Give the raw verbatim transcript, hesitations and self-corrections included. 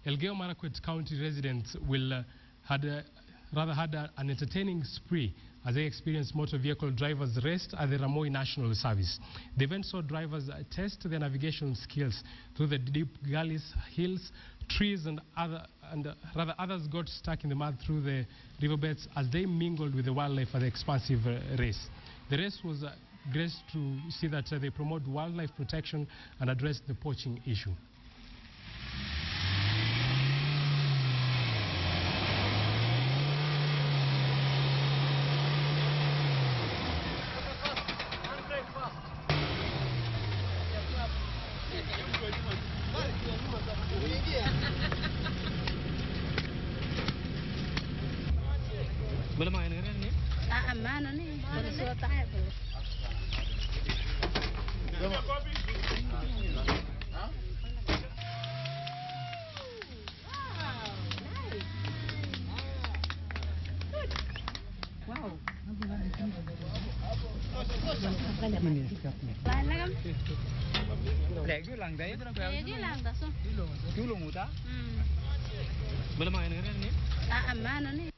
Elgeiyo Marakwet County residents will uh, had a, rather had a, an entertaining spree as they experienced motor vehicle drivers raced at the Rimoi National service. The event saw drivers uh, test their navigation skills through the deep gullies, hills, trees, and other, and uh, rather others got stuck in the mud through the riverbeds as they mingled with the wildlife at the expansive uh, race. The race was uh, great to see that uh, they promote wildlife protection and address the poaching issue. Boleh main kan ni? Ah, mana ni? Boleh suatu air. Wow. Lain lagi. Lagi lang dah. Lagi lang dah so. Dulu muda. Hmm. Boleh main kan ni? Ah, mana ni?